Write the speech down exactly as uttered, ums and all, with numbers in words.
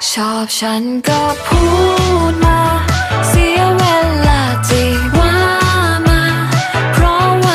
ชอบฉันก็พูดมา